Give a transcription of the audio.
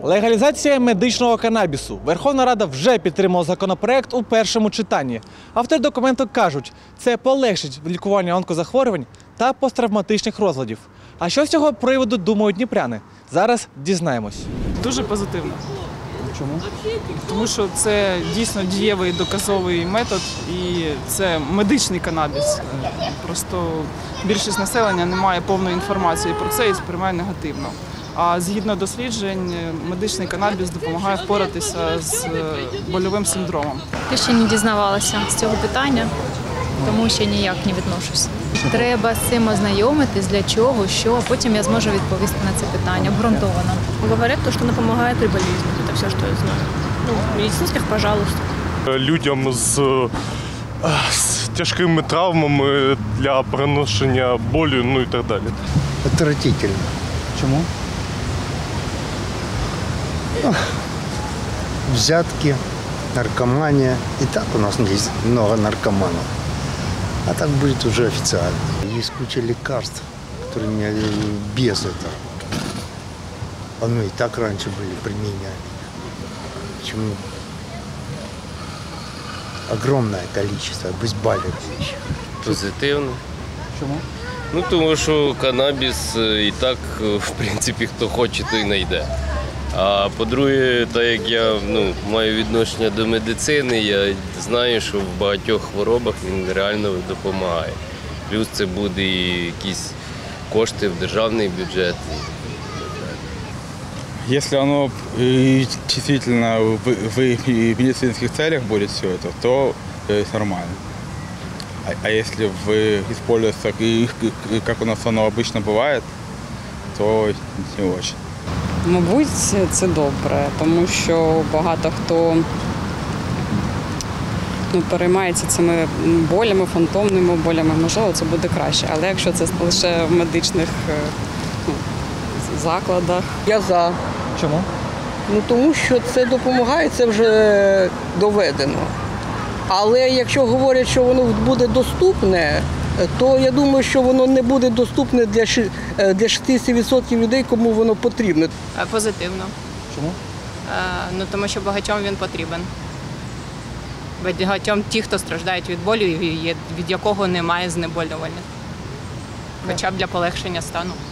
Легалізація медичного канабісу. Верховна Рада вже підтримала законопроект у першому читанні. Автори документу кажуть, це полегшить лікування онкозахворювань та посттравматичних розладів. А що з цього приводу думають дніпряни? Зараз дізнаємось. Дуже позитивно. Чому? Тому що це дійсно дієвий доказовий метод і це медичний канабіс. Просто більшість населення не має повної інформації про це і сприймає негативно. А згідно досліджень, медичний канабіс допомагає впоратися з больовим синдромом. Я ще не дізнавалася з цього питання, тому ще ніяк не відношуся. Треба з цим ознайомитись, для чого, що, а потім я зможу відповісти на це питання обґрунтовано. Говорят, что она помогает при болезнях. Это все, что я знаю. Ну, медицинских, пожалуйста. Людям з тяжкими травмами для переношення болю, ну і так далі. Отвратительно. Чому? Взятки, наркомания. И так у нас есть много наркоманов. А так будет уже официально. Есть куча лекарств, которые меня без этого. Оно и так раньше были применяемы. Почему? Огромное количество обезболивающих. Позитивно. Чому? Ну, тому що канабіс і так, в принципі, хто хоче, той знайде. А по-друге, так як я маю відношення до медицини, я знаю, що в багатьох хворобах він реально допомагає. Плюс це буде і якісь кошти в державний бюджет. Если оно действительно в медицинских целях будет все это, то нормально. А если используется, как у нас оно обычно бывает, то не очень. Мабуть, це добре, тому що багато хто переймається цими болями, фантомними болями, можливо, це буде краще. Але якщо це лише в медичних закладах. Я за. Чому? Тому що це допомагає, це вже доведено. Але якщо говорять, що воно буде доступне, то я думаю, що воно не буде доступне для 60% людей, кому воно потрібно. Позитивно. Чому? Тому що багатьом він потрібен. Багатьом ті, хто страждають від болю, від якого немає знеболювання. Хоча б для полегшення стану.